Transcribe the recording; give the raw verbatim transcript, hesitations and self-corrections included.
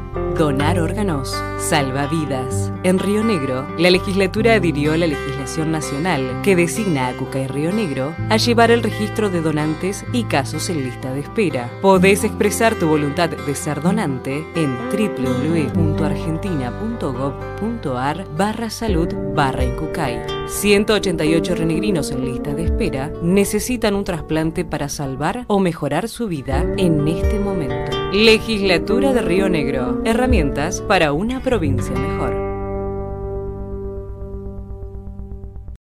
Donar órganos salva vidas. En Río Negro, la legislatura adhirió a la legislación nacional que designa a Cucay Río Negro a llevar el registro de donantes y casos en lista de espera. Podés expresar tu voluntad de ser donante en www.argentina.gov.ar barra salud barra Incucay. ciento ochenta y ocho renegrinos en lista de espera necesitan un trasplante para salvar o mejorar su vida en este momento. Legislatura de Río Negro. Herramientas para una provincia mejor.